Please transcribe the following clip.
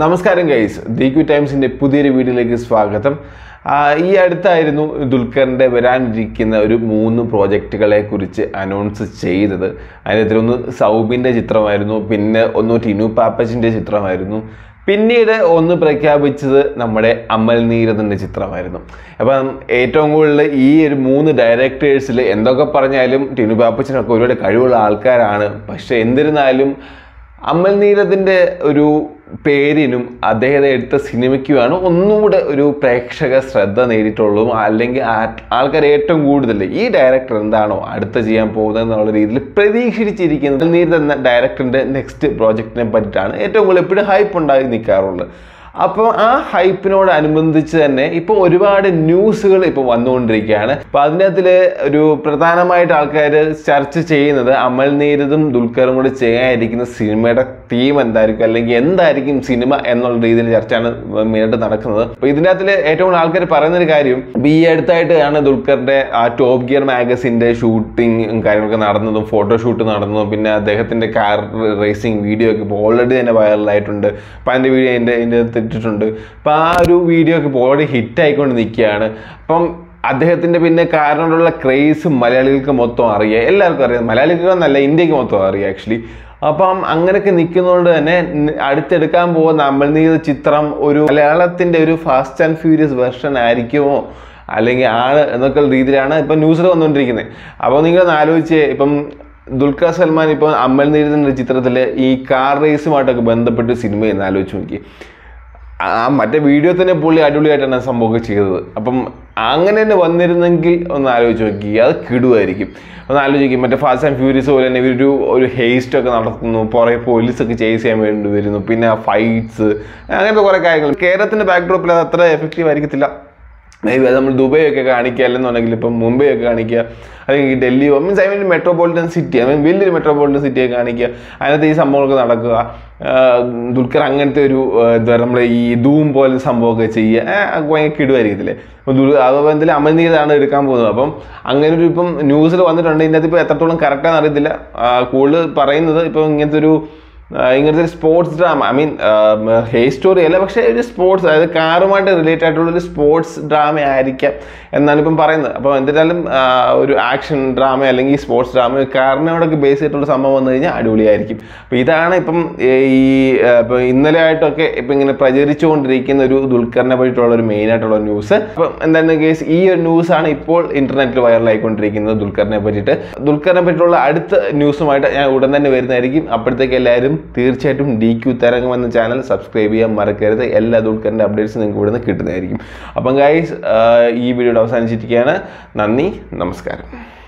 നമസ്കാരം guys, DQ ടൈംസിൻ്റെ പുതിയൊരു വീഡിയോയിലേക്ക് സ്വാഗതം. ഈ അടുത്തായിരുന്നു ദുൽഖറിൻ്റെ വരാനിരിക്കുന്ന ഒരു 3 പ്രോജക്റ്റുകളെ കുറിച്ച് അനൗൺസ് ചെയ്തത്. അതിനകത്തിലൊന്ന് സൗബിൻ്റെ ചിത്രമായിരുന്നു, പിന്നെ ഒന്ന് ടിനു പാപ്പച്ചിൻ്റെ ചിത്രമായിരുന്നു, പിന്നീട് ഒന്ന് പ്രഖ്യാപിച്ചത് നമ്മുടെ അമൽ നീരദിൻ്റെ ചിത്രമായിരുന്നു. അപ്പം ഏറ്റവും കൂടുതൽ ഈ ഒരു 3 ഡയറക്ടേഴ്സിൽ എന്തൊക്കെ പറഞ്ഞാലും ടിനു പാപ്പച്ചിനൊക്കെ ഒരുപാട് കഴിവുള്ള ആൾക്കാരാണ്. പക്ഷെ എന്നിരുന്നാലും അമൽ നീരദിൻ്റെ ഒരു പേരിനും അദ്ദേഹത്തെ എടുത്ത സിനിമയ്ക്കുമാണ് ഒന്നുകൂടെ ഒരു പ്രേക്ഷക ശ്രദ്ധ നേടിയിട്ടുള്ളൂ. അല്ലെങ്കിൽ ആൾക്കാർ ഏറ്റവും കൂടുതൽ ഈ ഡയറക്ടർ എന്താണോ അടുത്ത ചെയ്യാൻ പോകുന്നത് എന്നുള്ള രീതിയിൽ പ്രതീക്ഷിച്ചിരിക്കുന്നത് അമൽ നീരദ് എന്ന ഡയറക്ടറിൻ്റെ നെക്സ്റ്റ് പ്രോജക്റ്റിനെ പറ്റിയിട്ടാണ് ഏറ്റവും കൂടുതൽ എപ്പോഴും ഹൈപ്പ് ഉണ്ടായി നിൽക്കാറുള്ളത്. അപ്പോൾ ആ ഹൈപ്പിനോടനുബന്ധിച്ച് തന്നെ ഇപ്പോൾ ഒരുപാട് ന്യൂസുകൾ ഇപ്പോൾ വന്നുകൊണ്ടിരിക്കുകയാണ്. അപ്പോൾ അതിനകത്തിൽ ഒരു പ്രധാനമായിട്ട് ആൾക്കാർ ചർച്ച ചെയ്യുന്നത് അമൽ നീരദും ദുൽഖറും കൂടി ചെയ്യാനിരിക്കുന്ന സിനിമയുടെ തീം എന്തായിരിക്കും, അല്ലെങ്കിൽ എന്തായിരിക്കും സിനിമ എന്നുള്ള രീതിയിൽ ചർച്ചയാണ് മെയിനായിട്ട് നടക്കുന്നത്. അപ്പോൾ ഇതിനകത്തിൽ ഏറ്റവും കൂടുതൽ ആൾക്കാർ പറയുന്നൊരു കാര്യം, ഈ അടുത്തായിട്ടാണ് ദുൽഖറിൻ്റെ ആ ടോപ്പ് ഗിയർ മാഗസിൻ്റെ ഷൂട്ടിങ് കാര്യങ്ങളൊക്കെ നടന്നതും ഫോട്ടോഷൂട്ട് നടന്നതും പിന്നെ അദ്ദേഹത്തിൻ്റെ കാർ റേസിംഗ് വീഡിയോ ഒക്കെ ഇപ്പോൾ ഓൾറെഡി തന്നെ വൈറലായിട്ടുണ്ട്. അപ്പോൾ അതിൻ്റെ വീഡിയോ എൻ്റെ ഇട്ടിട്ടുണ്ട്. അപ്പോൾ ആ ഒരു വീഡിയോ ഒക്കെ ഇപ്പോൾ ഓൾറെഡി ഹിറ്റായിക്കൊണ്ട് നിൽക്കുകയാണ്. അപ്പം അദ്ദേഹത്തിൻ്റെ പിന്നെ കാറിനോടുള്ള ക്രേസ് മലയാളികൾക്ക് മൊത്തം അറിയാം, എല്ലാവർക്കും അറിയാം. മലയാളികൾക്കെന്നല്ല, ഇന്ത്യക്ക് മൊത്തം അറിയാം ആക്ച്വലി. അപ്പം അങ്ങനെയൊക്കെ നിൽക്കുന്നതുകൊണ്ട് തന്നെ അടുത്തെടുക്കാൻ പോകുന്ന അമൽ നീരദ് ചിത്രം ഒരു മലയാളത്തിൻ്റെ ഒരു ഫാസ്റ്റ് ആൻഡ് ഫ്യൂരിയസ് വെർഷൻ ആയിരിക്കുമോ അല്ലെങ്കിൽ ആണ് എന്നൊക്കെ രീതിയിലാണ് ഇപ്പം ന്യൂസിൽ വന്നുകൊണ്ടിരിക്കുന്നത്. അപ്പോൾ നിങ്ങളൊന്ന് ആലോചിച്ച്, ഇപ്പം ദുൽഖർ സൽമാൻ ഇപ്പോൾ അമൽ നീരദിൻ്റെ ചിത്രത്തിൽ ഈ കാർ റേസുമായിട്ടൊക്കെ ബന്ധപ്പെട്ട് സിനിമ എന്ന് ആലോചിച്ച് നോക്കി. മറ്റേ വീഡിയോ തന്നെ പുള്ളി അടിപൊളിയായിട്ടാണ് സംഭവമൊക്കെ ചെയ്തത്. അപ്പം അങ്ങനെ തന്നെ വന്നിരുന്നെങ്കിൽ ഒന്ന് ആലോചിച്ച് നോക്കി, അത് കിടുമായിരിക്കും. ഒന്ന് ആലോചിക്കും, മറ്റേ ഫാസ്റ്റ് ആൻഡ് ഫ്യൂരിയസ് പോലെ തന്നെ ഒരു ഹേസ്റ്റൊക്കെ നടത്തുന്നു, പുറകെ പോലീസൊക്കെ ചേസ് ചെയ്യാൻ വേണ്ടി വരുന്നു, പിന്നെ ഫൈറ്റ്സ്, അങ്ങനത്തെ കുറേ കാര്യങ്ങൾ. കേരളത്തിൻ്റെ ബാക്ക്ഡ്രോപ്പിൽ അത് അത്ര എഫക്റ്റീവ് ആയിരിക്കത്തില്ല. മേ ബി അത് നമ്മൾ ദുബൈ ഒക്കെ കാണിക്കുക, അല്ലെന്നുണ്ടെങ്കിൽ ഇപ്പം മുംബൈ ഒക്കെ കാണിക്കുക, അല്ലെങ്കിൽ ഡൽഹിയോ മീൻസ് മെട്രോപൊളിറ്റൻ സിറ്റി, വലിയൊരു മെട്രോപൊളിറ്റൻ സിറ്റിയൊക്കെ കാണിക്കുക, അതിനകത്ത് ഈ സംഭവങ്ങളൊക്കെ നടക്കുക. ദുൽഖർ അങ്ങനത്തെ ഒരു എന്താ പറയുക, നമ്മൾ ഈ ധൂം പോലെ സംഭവമൊക്കെ ചെയ്യുക, ഭയങ്കര കിടുവായിരിക്കത്തില്ലേ. അപ്പോൾ എന്തായാലും അമൽ നീരദാണ് എടുക്കാൻ പോകുന്നത്. അപ്പം അങ്ങനെ ഒരു ഇപ്പം ന്യൂസിൽ വന്നിട്ടുണ്ട്. ഇതിനകത്ത് ഇപ്പോൾ എത്രത്തോളം കറക്റ്റാണെന്ന് അറിയത്തില്ല. കൂടുതൽ പറയുന്നത് ഇപ്പോൾ ഇങ്ങനത്തെ ഒരു സ്പോർട്സ് ഡ്രാമ, ഹേ സ്റ്റോറി അല്ല, പക്ഷേ ഒരു സ്പോർട്സ്, അതായത് കാറുമായിട്ട് റിലേറ്റഡ് ആയിട്ടുള്ള ഒരു സ്പോർട്സ് ഡ്രാമ ആയിരിക്കാം എന്നാണ് ഇപ്പം പറയുന്നത്. അപ്പോൾ എന്തായാലും ഒരു ആക്ഷൻ ഡ്രാമ അല്ലെങ്കിൽ സ്പോർട്സ് ഡ്രാമ കാറിനോടൊക്കെ ബേസ് ചെയ്തിട്ടുള്ള സംഭവം വന്നു കഴിഞ്ഞാൽ അടിപൊളിയായിരിക്കും. അപ്പോൾ ഇതാണ് ഇപ്പം ഇപ്പോൾ ഇന്നലെ ആയിട്ടൊക്കെ ഇപ്പം ഇങ്ങനെ പ്രചരിച്ചുകൊണ്ടിരിക്കുന്ന ഒരു ദുൽഖറിനെ പറ്റിയിട്ടുള്ള ഒരു മെയിനായിട്ടുള്ള ന്യൂസ്. അപ്പം എന്താണ് കേസ്, ഈ ഒരു ന്യൂസാണ് ഇപ്പോൾ ഇന്റർനെറ്റിൽ വൈറലായിക്കൊണ്ടിരിക്കുന്നത് ദുൽഖറിനെ പറ്റിയിട്ട്. ദുൽഖറിനെ പറ്റിയിട്ടുള്ള അടുത്ത ന്യൂസുമായിട്ട് ഞാൻ ഉടൻ തന്നെ വരുന്നതായിരിക്കും. അപ്പോഴത്തേക്ക് എല്ലാവരും തീർച്ചയായിട്ടും DQ തരംഗം എന്ന ചാനൽ സബ്സ്ക്രൈബ് ചെയ്യാൻ മറക്കരുത്. എല്ലാ ദുൽഖറിൻ്റെ അപ്ഡേറ്റ്സ് നിങ്ങൾക്ക് ഇവിടെ നിന്ന് കിട്ടുന്നതായിരിക്കും. അപ്പം ഗൈസ്, ഈ വീഡിയോ അവസാനിച്ചിരിക്കുകയാണ്. നന്ദി, നമസ്കാരം.